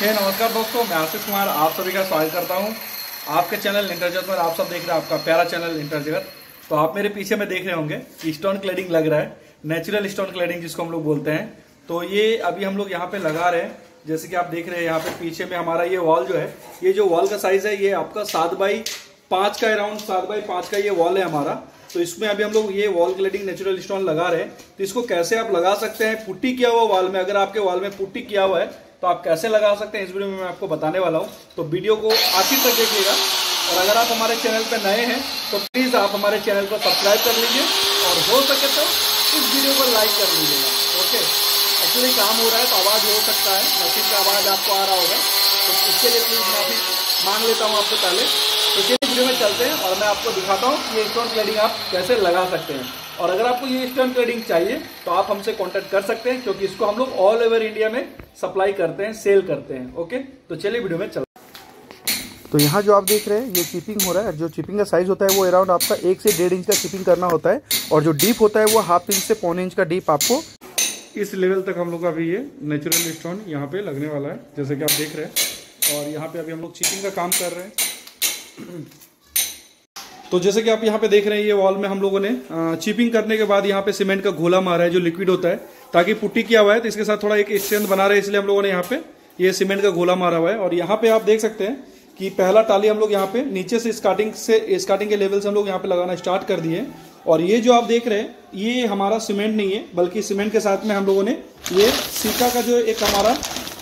नमस्कार दोस्तों, मैं आशीष कुमार आप सभी का स्वागत करता हूं आपके चैनल इंटर जगत पर। आप सब देख रहे हैं आपका प्यारा चैनल इंटर जगत। तो आप मेरे पीछे में देख रहे होंगे कि स्टोन क्लेडिंग लग रहा है, नेचुरल स्टोन क्लेडिंग जिसको हम लोग बोलते हैं। तो ये अभी हम लोग यहाँ पे लगा रहे हैं। जैसे कि आप देख रहे हैं यहाँ पे पीछे में हमारा ये वॉल जो है, ये जो वॉल का साइज है ये आपका 7x5 का, अराउंड 7x5 का ये वॉल है हमारा। तो इसमें अभी हम लोग ये वॉल क्लेडिंग नेचुरल स्टोन लगा रहे हैं। तो इसको कैसे आप लगा सकते हैं पुट्टी किया हुआ वॉल में, अगर आपके वॉल में पुट्टी किया हुआ है तो आप कैसे लगा सकते हैं, इस वीडियो में मैं आपको बताने वाला हूं। तो वीडियो को आखिर तक देखिएगा। और अगर आप हमारे चैनल पर नए हैं तो प्लीज आप हमारे चैनल को सब्सक्राइब कर लीजिए और हो सके तो इस वीडियो को लाइक कर लीजिएगा। ओके, एक्चुअली काम हो रहा है तो आवाज हो सकता है, मशीन का आवाज आपको आ रहा होगा, तो इसके लिए प्लीज माफी मांग लेता हूँ आपसे पहले। तो चलिए वीडियो में चलते हैं और मैं आपको दिखाता हूँ कि ये स्टोन क्लेडिंग आप कैसे लगा सकते हैं। और अगर आपको ये स्टोन क्लेडिंग चाहिए तो आप हमसे कांटेक्ट कर सकते हैं, क्योंकि इसको हम लोग ऑल ओवर इंडिया में सप्लाई करते हैं, सेल करते हैं। ओके, तो चलिए वीडियो में चलते हैं। तो यहाँ जो आप देख रहे हैं ये चिपिंग हो रहा है। जो चिपिंग का साइज होता है वो अराउंड आपका 1 से 1.5 इंच का चिपिंग करना होता है, और जो डीप होता है वो 1/2 इंच से 1.25 इंच का डीप आपको इस लेवल तक हम लोग का अभी ये नेचुरल स्टोन यहाँ पे लगने वाला है, जैसे कि आप देख रहे हैं। और यहाँ पे अभी हम लोग चिपिंग का काम कर रहे हैं। तो जैसे कि आप यहाँ पे देख रहे हैं ये वॉल में हम लोगों ने चिपिंग करने के बाद यहाँ पे सीमेंट का घोला मारा है जो लिक्विड होता है, ताकि पुट्टी किया हुआ है तो इसके साथ थोड़ा एक स्ट्रेंथ बना रहे हैं, इसलिए हम लोगों ने यहाँ पे ये सीमेंट का घोला मारा हुआ है। और यहाँ पे आप देख सकते हैं कि पहला टाली हम लोग यहाँ पे नीचे से स्टार्टिंग के लेवल से हम लोग यहाँ पे लगाना स्टार्ट कर दिए। और ये जो आप देख रहे हैं ये हमारा सीमेंट नहीं है, बल्कि सीमेंट के साथ में हम लोगों ने ये सीका का जो एक हमारा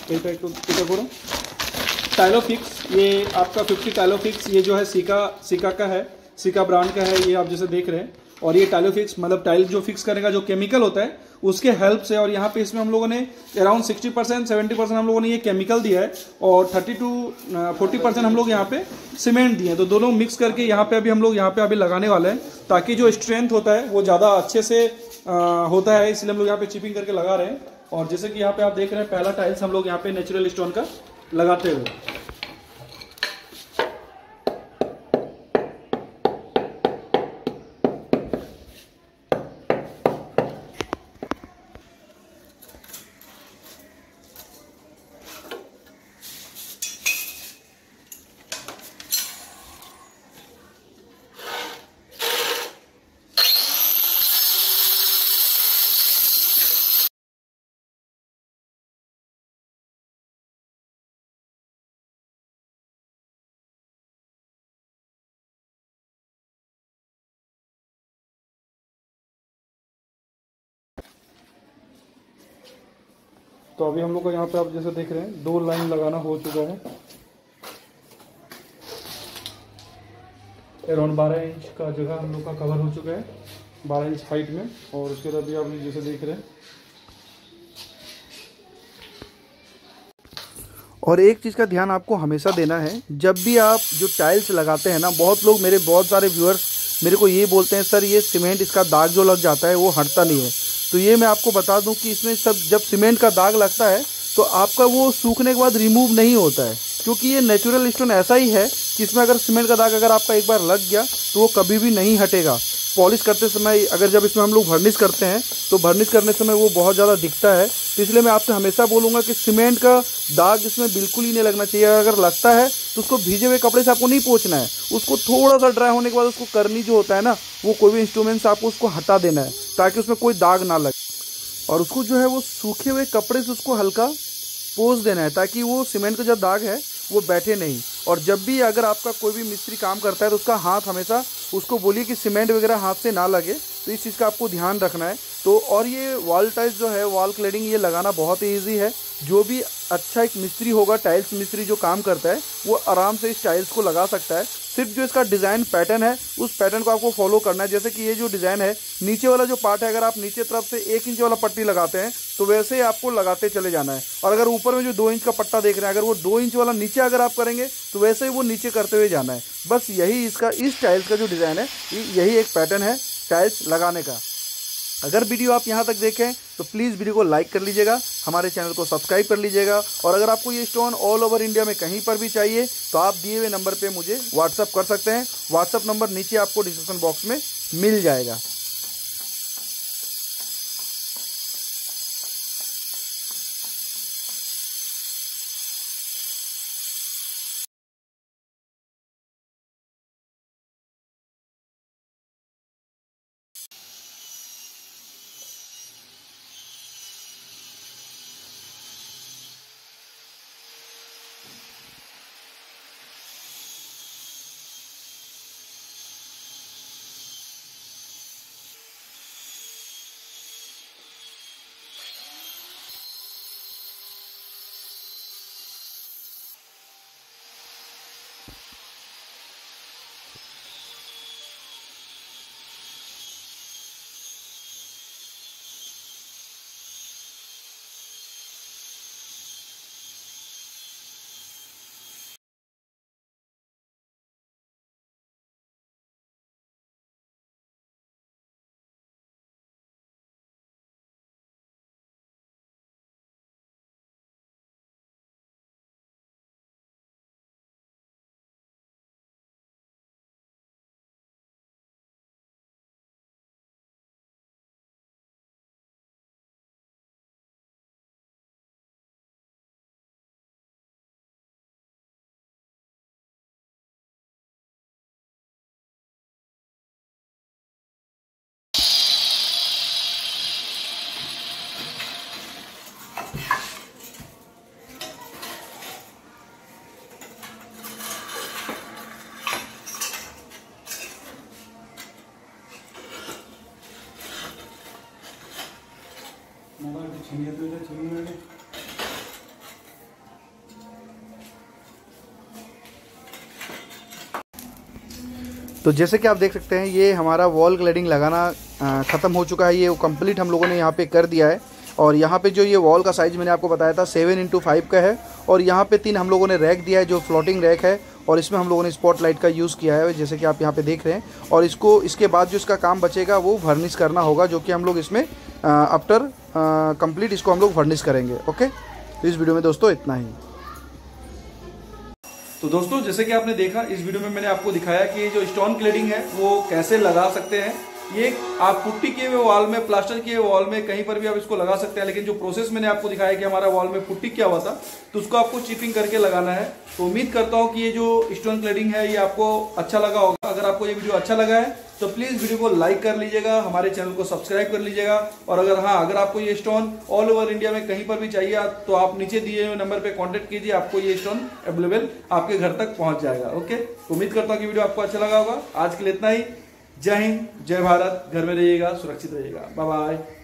टाइलोफिक्स, ये आपका 50 टाइलोफिक्स, ये जो है सीका का है, सीका ब्रांड का है, ये आप जैसे देख रहे हैं। और ये टाइलोफिक्स मतलब टाइल जो फिक्स करेगा जो केमिकल होता है उसके हेल्प से। और यहाँ पे इसमें हम लोगों ने अराउंड 60% 70% हम लोगों ने ये केमिकल दिया है, और 30 to 40% हम लोग यहाँ पे सीमेंट दिए हैं। तो दोनों मिक्स करके यहाँ पे अभी हम लोग यहाँ पे अभी लगाने वाले हैं, ताकि जो स्ट्रेंथ होता है वो ज़्यादा अच्छे से होता है, इसलिए हम लोग यहाँ पे चिपिंग करके लगा रहे हैं। और जैसे कि यहाँ पे आप देख रहे हैं पहला टाइल्स हम लोग यहाँ पे नेचुरल स्टोन का लगाते हुए। तो अभी हम लोग को यहाँ पे आप जैसे देख रहे हैं 2 लाइन लगाना हो चुका है, अराउंड 12 इंच का जगह हम लोग का कवर हो चुका है, 12 इंच हाइट में। और उसके बाद अभी आप जैसे देख रहे हैं। और एक चीज़ का ध्यान आपको हमेशा देना है, जब भी आप जो टाइल्स लगाते हैं ना, बहुत सारे व्यूअर्स मेरे को ये बोलते हैं सर ये सीमेंट इसका दाग जो लग जाता है वो हटता नहीं है। तो ये मैं आपको बता दूं कि इसमें जब सीमेंट का दाग लगता है तो आपका वो सूखने के बाद रिमूव नहीं होता है, क्योंकि ये नेचुरल स्टोन ऐसा ही है कि इसमें अगर सीमेंट का दाग अगर आपका एक बार लग गया तो वो कभी भी नहीं हटेगा। पॉलिश करते समय जब इसमें हम लोग वर्निश करते हैं तो वर्निश करने समय वो बहुत ज़्यादा दिखता है। तो इसलिए मैं आपसे हमेशा बोलूँगा कि सीमेंट का दाग इसमें बिल्कुल ही नहीं लगना चाहिए। अगर लगता है तो उसको भीजे हुए कपड़े से आपको नहीं पोंछना है, उसको थोड़ा सा ड्राई होने के बाद उसको करनी जो होता है ना, वो कोई भी इंस्ट्रूमेंट से आपको उसको हटा देना है, ताकि उसमें कोई दाग ना लगे। और उसको जो है वो सूखे हुए कपड़े से उसको हल्का पोंछ देना है, ताकि वो सीमेंट का जो दाग है वो बैठे नहीं। और जब भी अगर आपका कोई भी मिस्त्री काम करता है तो उसका हाथ हमेशा उसको बोलिए कि सीमेंट वगैरह हाथ से ना लगे, तो इस चीज़ का आपको ध्यान रखना है। तो और ये वॉल टाइल्स जो है, वॉल क्लेडिंग ये लगाना बहुत ही ईजी है। जो भी अच्छा एक मिस्त्री होगा, टाइल्स मिस्त्री जो काम करता है, वो आराम से इस टाइल्स को लगा सकता है। सिर्फ जो इसका डिज़ाइन पैटर्न है उस पैटर्न को आपको फॉलो करना है। जैसे कि ये जो डिज़ाइन है, नीचे वाला जो पार्ट है, अगर आप नीचे तरफ से 1 इंच वाला पट्टी लगाते हैं तो वैसे ही आपको लगाते चले जाना है। और अगर ऊपर में जो 2 इंच का पट्टा देख रहे हैं, अगर वो 2 इंच वाला नीचे अगर आप करेंगे तो वैसे ही वो नीचे करते हुए जाना है। बस यही इसका, इस टाइल्स का जो डिज़ाइन है, यही एक पैटर्न है टाइल्स लगाने का। अगर वीडियो आप यहाँ तक देखें तो प्लीज़ वीडियो को लाइक कर लीजिएगा, हमारे चैनल को सब्सक्राइब कर लीजिएगा। और अगर आपको ये स्टोन ऑल ओवर इंडिया में कहीं पर भी चाहिए तो आप दिए हुए नंबर पे मुझे व्हाट्सअप कर सकते हैं। व्हाट्सअप नंबर नीचे आपको डिस्क्रिप्शन बॉक्स में मिल जाएगा। तो जैसे कि आप देख सकते हैं ये हमारा वॉल क्लैडिंग लगाना ख़त्म हो चुका है। ये कंप्लीट हम लोगों ने यहाँ पे कर दिया है। और यहाँ पे जो ये वॉल का साइज़ मैंने आपको बताया था 7x5 का है। और यहाँ पे 3 हम लोगों ने रैक दिया है जो फ्लोटिंग रैक है, और इसमें हम लोगों ने स्पॉटलाइट का यूज़ किया है जैसे कि आप यहाँ पे देख रहे हैं। और इसके बाद जो इसका काम बचेगा वो वर्निश करना होगा, जो कि हम लोग इसमें आफ्टर कंप्लीट इसको हम लोग वर्निश करेंगे। ओके, तो इस वीडियो में दोस्तों इतना ही। तो दोस्तों जैसे कि आपने देखा, इस वीडियो में मैंने आपको दिखाया कि जो स्टोन क्लेडिंग है वो कैसे लगा सकते हैं। ये आप पुट्टी किए हुए वॉल में, प्लास्टर किए हुए वॉल में कहीं पर भी आप इसको लगा सकते हैं, लेकिन जो प्रोसेस मैंने आपको दिखाया कि हमारा वॉल में पुट्टी किया हुआ था तो उसको आपको चिपिंग करके लगाना है। तो उम्मीद करता हूं कि ये जो स्टोन क्लेडिंग है ये आपको अच्छा लगा होगा। अगर आपको ये वीडियो अच्छा लगा है तो प्लीज वीडियो को लाइक कर लीजिएगा, हमारे चैनल को सब्सक्राइब कर लीजिएगा। और अगर आपको ये स्टोन ऑल ओवर इंडिया में कहीं पर भी चाहिए तो आप नीचे दिए हुए नंबर पे कांटेक्ट कीजिए, आपको ये स्टोन अवेलेबल आपके घर तक पहुंच जाएगा। ओके, उम्मीद करता हूं कि वीडियो आपको अच्छा लगा होगा। आज के लिए इतना ही। जय हिंद, जय भारत, घर में रहिएगा, सुरक्षित रहिएगा, बाय बाय।